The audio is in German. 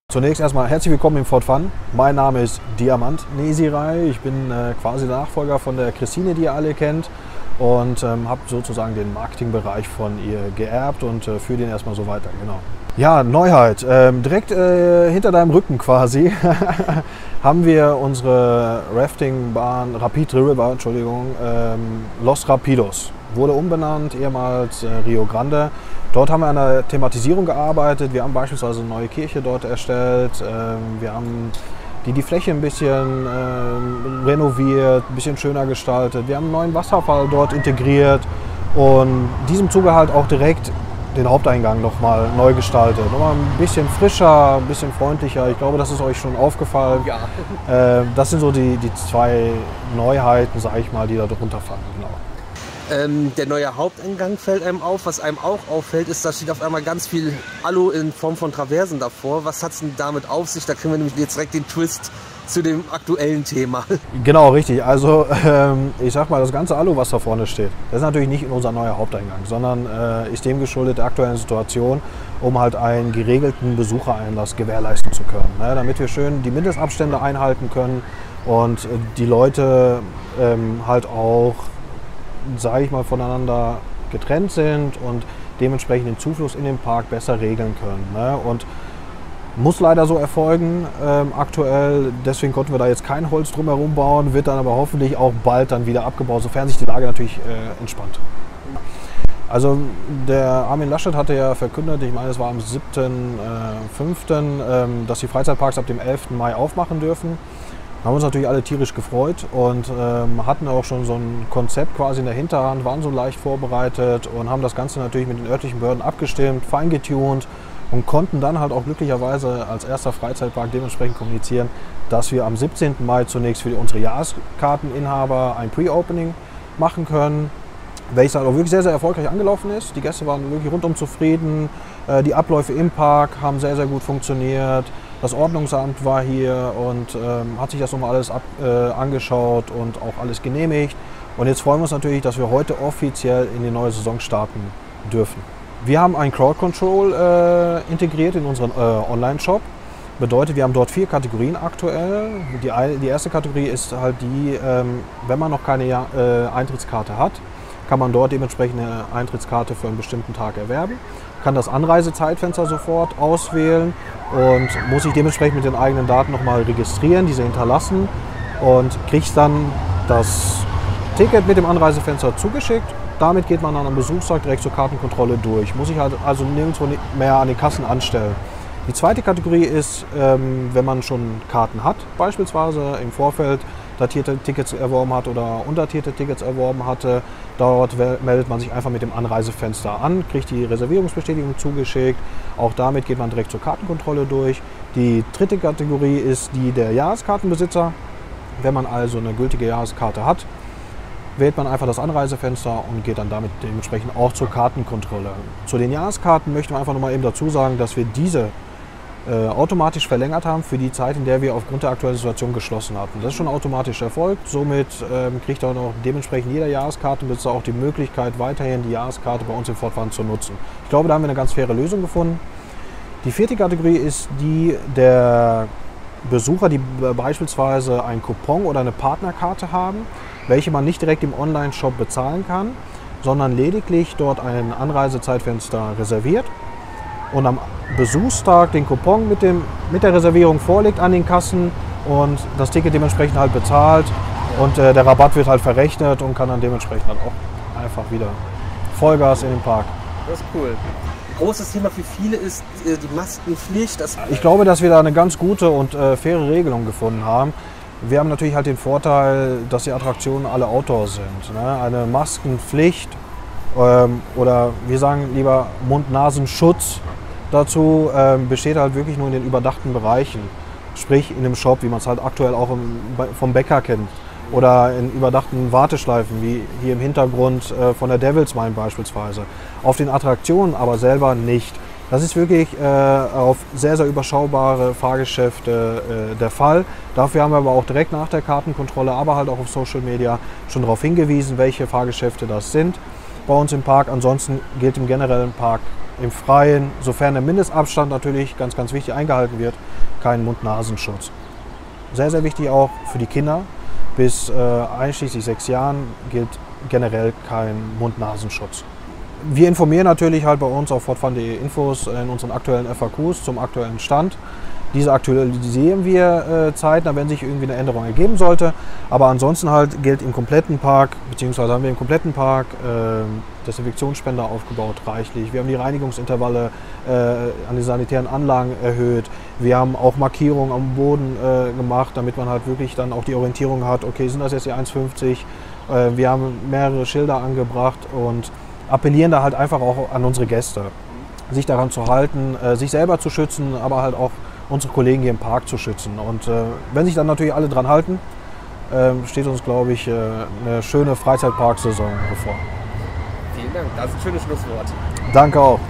Zunächst erstmal herzlich willkommen im Ford Fun. Mein Name ist Diamant Nesiray. Ich bin quasi der Nachfolger von der Christine, die ihr alle kennt, und habe sozusagen den Marketingbereich von ihr geerbt und führe den erstmal so weiter. Genau. Ja, Neuheit. Direkt hinter deinem Rücken quasi haben wir unsere Raftingbahn, Rapid River, Entschuldigung, Los Rapidos. Wurde umbenannt, ehemals Rio Grande. Dort haben wir an der Thematisierung gearbeitet. Wir haben beispielsweise eine neue Kirche dort erstellt. Wir haben die Fläche ein bisschen renoviert, ein bisschen schöner gestaltet. Wir haben einen neuen Wasserfall dort integriert und in diesem Zuge halt auch direkt den Haupteingang nochmal neu gestaltet. Nochmal ein bisschen frischer, ein bisschen freundlicher. Ich glaube, das ist euch schon aufgefallen. Ja. Das sind so die zwei Neuheiten, sage ich mal, die da drunter fallen. Genau. Der neue Haupteingang fällt einem auf. Was einem auch auffällt, ist, da steht auf einmal ganz viel Alu in Form von Traversen davor. Was hat es denn damit auf sich? Da kriegen wir nämlich jetzt direkt den Twist zu dem aktuellen Thema. Genau, richtig. Also ich sag mal, das ganze Alu, was da vorne steht, das ist natürlich nicht in unser neuer Haupteingang, sondern ist dem geschuldet der aktuellen Situation, um halt einen geregelten Besuchereinlass gewährleisten zu können. Ne? Damit wir schön die Mindestabstände einhalten können und die Leute halt auch, sage ich mal, voneinander getrennt sind und dementsprechend den Zufluss in den Park besser regeln können. Ne? Und muss leider so erfolgen aktuell, deswegen konnten wir da jetzt kein Holz drumherum bauen, wird dann aber hoffentlich auch bald dann wieder abgebaut, sofern sich die Lage natürlich entspannt. Also der Armin Laschet hatte ja verkündet, ich meine es war am 7.5., dass die Freizeitparks ab dem 11. Mai aufmachen dürfen. Wir haben uns natürlich alle tierisch gefreut und hatten auch schon so ein Konzept quasi in der Hinterhand, waren so leicht vorbereitet und haben das Ganze natürlich mit den örtlichen Behörden abgestimmt, feingetuned und konnten dann halt auch glücklicherweise als erster Freizeitpark dementsprechend kommunizieren, dass wir am 17. Mai zunächst für unsere Jahreskarteninhaber ein Pre-Opening machen können, welches halt auch wirklich sehr, sehr erfolgreich angelaufen ist. Die Gäste waren wirklich rundum zufrieden, die Abläufe im Park haben sehr, sehr gut funktioniert. Das Ordnungsamt war hier und hat sich das nochmal alles angeschaut und auch alles genehmigt. Und jetzt freuen wir uns natürlich, dass wir heute offiziell in die neue Saison starten dürfen. Wir haben ein Crowd Control integriert in unseren Online-Shop. Bedeutet, wir haben dort 4 Kategorien aktuell. Die erste Kategorie ist halt die, wenn man noch keine Eintrittskarte hat, kann man dort dementsprechend eine Eintrittskarte für einen bestimmten Tag erwerben, kann das Anreisezeitfenster sofort auswählen und muss sich dementsprechend mit den eigenen Daten nochmal registrieren, diese hinterlassen und kriegt dann das Ticket mit dem Anreisefenster zugeschickt. Damit geht man dann am Besuchstag direkt zur Kartenkontrolle durch, muss sich halt also nirgendwo mehr an den Kassen anstellen. Die zweite Kategorie ist, wenn man schon Karten hat, beispielsweise im Vorfeld datierte Tickets erworben hat oder undatierte Tickets erworben hatte. Dort meldet man sich einfach mit dem Anreisefenster an, kriegt die Reservierungsbestätigung zugeschickt. Auch damit geht man direkt zur Kartenkontrolle durch. Die dritte Kategorie ist die der Jahreskartenbesitzer. Wenn man also eine gültige Jahreskarte hat, wählt man einfach das Anreisefenster und geht dann damit dementsprechend auch zur Kartenkontrolle. Zu den Jahreskarten möchten wir einfach noch mal eben dazu sagen, dass wir diese automatisch verlängert haben für die Zeit, in der wir aufgrund der aktuellen Situation geschlossen hatten. Das ist schon automatisch erfolgt. Somit kriegt auch noch dementsprechend jeder Jahreskartenbesitzer auch die Möglichkeit, weiterhin die Jahreskarte bei uns im Ford Fun zu nutzen. Ich glaube, da haben wir eine ganz faire Lösung gefunden. Die vierte Kategorie ist die der Besucher, die beispielsweise einen Coupon oder eine Partnerkarte haben, welche man nicht direkt im Online-Shop bezahlen kann, sondern lediglich dort ein Anreisezeitfenster reserviert und am Besuchstag den Coupon mit der Reservierung vorlegt an den Kassen und das Ticket dementsprechend halt bezahlt und der Rabatt wird halt verrechnet und kann dann dementsprechend halt auch einfach wieder Vollgas in den Park. Das ist cool. Großes Thema für viele ist die Maskenpflicht. Ich glaube, dass wir da eine ganz gute und faire Regelung gefunden haben. Wir haben natürlich halt den Vorteil, dass die Attraktionen alle Outdoor sind. Ne? Eine Maskenpflicht oder wir sagen lieber Mund-Nasen-Schutz dazu besteht halt wirklich nur in den überdachten Bereichen. Sprich in dem Shop, wie man es halt aktuell auch vom Bäcker kennt. Oder in überdachten Warteschleifen, wie hier im Hintergrund von der Devil's Mine beispielsweise. Auf den Attraktionen aber selber nicht. Das ist wirklich auf sehr, sehr überschaubare Fahrgeschäfte der Fall. Dafür haben wir aber auch direkt nach der Kartenkontrolle, aber halt auch auf Social Media schon darauf hingewiesen, welche Fahrgeschäfte das sind bei uns im Park. Ansonsten gilt im generellen Park im Freien, sofern der Mindestabstand natürlich ganz, ganz wichtig eingehalten wird, keinen Mund-Nasenschutz. Sehr, sehr wichtig auch für die Kinder. Bis einschließlich 6 Jahren gilt generell kein Mund-Nasenschutz. Wir informieren natürlich halt bei uns auf fortfahren.de Infos in unseren aktuellen FAQs zum aktuellen Stand. Diese aktualisieren wir zeitnah, wenn sich irgendwie eine Änderung ergeben sollte. Aber ansonsten halt gilt im kompletten Park, beziehungsweise haben wir im kompletten Park Desinfektionsspender aufgebaut, reichlich. Wir haben die Reinigungsintervalle an den sanitären Anlagen erhöht. Wir haben auch Markierungen am Boden gemacht, damit man halt wirklich dann auch die Orientierung hat, okay, sind das jetzt die 1,50? Wir haben mehrere Schilder angebracht und appellieren da halt einfach auch an unsere Gäste, sich daran zu halten, sich selber zu schützen, aber halt auch unsere Kollegen hier im Park zu schützen. Und wenn sich dann natürlich alle dran halten, steht uns, glaube ich, eine schöne Freizeitparksaison bevor. Vielen Dank, das ist ein schönes Schlusswort. Danke auch.